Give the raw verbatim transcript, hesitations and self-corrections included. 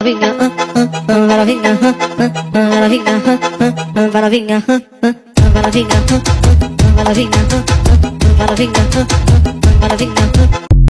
vai novinha, vai novinha, vai novinha, vai novinha, vai novinha, vai novinha, vai novinha, vai novinha.